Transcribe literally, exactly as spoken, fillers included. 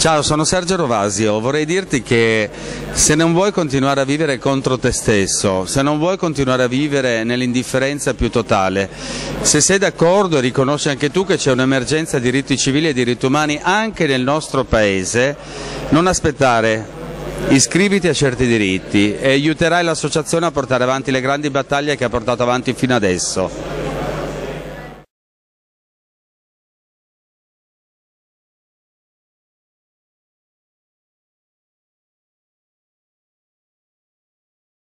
Ciao, sono Sergio Rovasio. Vorrei dirti che se non vuoi continuare a vivere contro te stesso, se non vuoi continuare a vivere nell'indifferenza più totale, se sei d'accordo e riconosci anche tu che c'è un'emergenza di diritti civili e diritti umani anche nel nostro paese, non aspettare, iscriviti a certi diritti e aiuterai l'associazione a portare avanti le grandi battaglie che ha portato avanti fino adesso.